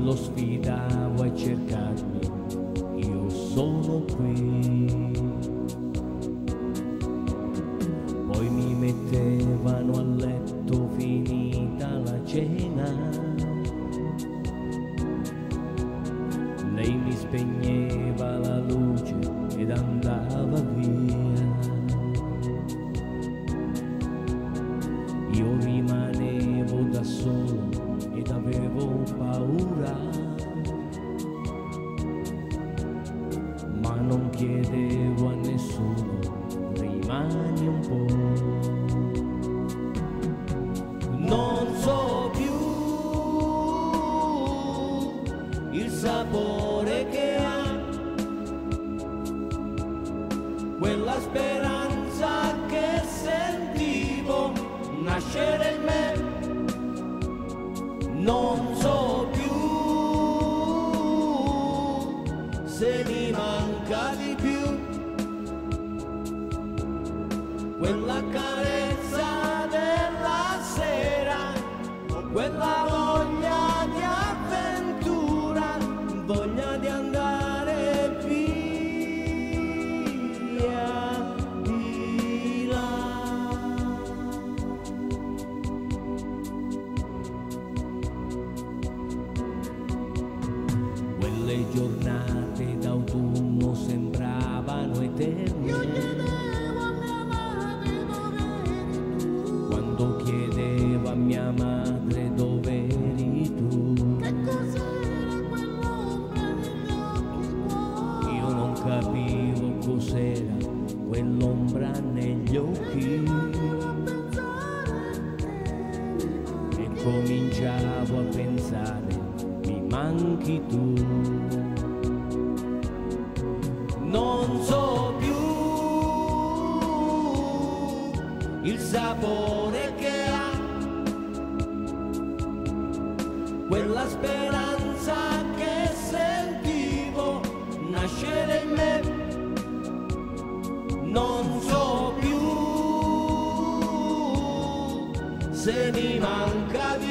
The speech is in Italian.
lo sfidavo a cercarmi, io sono qui. Poi mi mettevano a letto finita la cena, lei mi spegneva la luce ed andava via. Io rimanevo da solo ed avevo paura, ma non chiedevo a nessuno, rimani un po'. Non so più il sapore che ha quella speranza che sentivo nascere in me. Non so più se mi manca di più quella carezza della sera o quella voglia di avventura, voglia di andare via di là. Quelle giornate d'autunno sembravano eterne. Io chiedevo a mia madre dove eri tu. Quando chiedevo a mia madre dove eri tu. Che cos'era quell'ombra negli occhi tuoi? Io non capivo cos'era quell'ombra negli occhi. E cominciavo a pensare, mi manchi tu. Non so più il sapore che ha quella speranza che sentivo nascere in me. Non so più se mi manca di